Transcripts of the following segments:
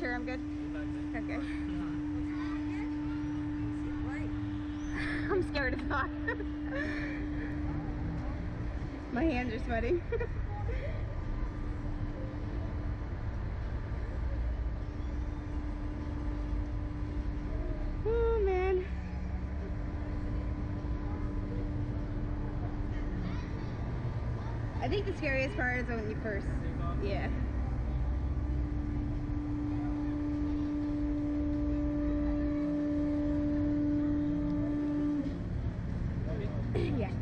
sure I'm good? Okay. I'm scared as fuck. My hands are sweaty. Oh man. I think the scariest part is when you first, yeah. Yeah.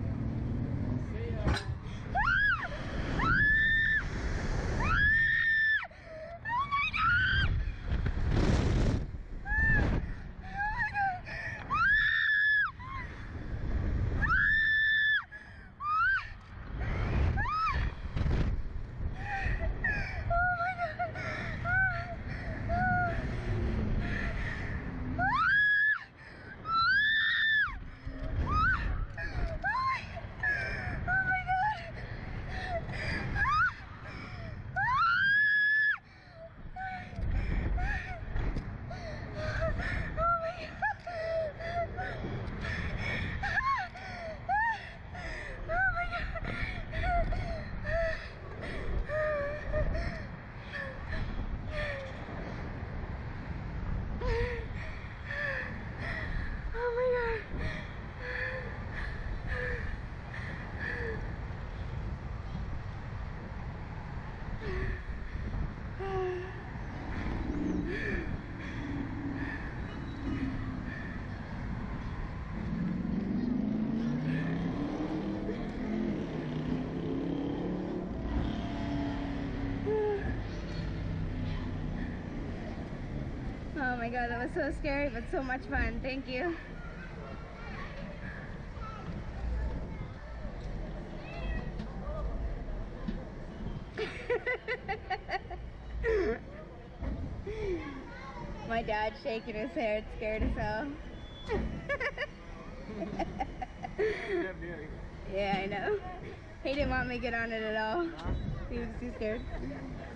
Oh my god, that was so scary, but so much fun. Thank you. My dad's shaking his hair, it's scared as hell. Yeah, I know. He didn't want me to get on it at all. He was too scared.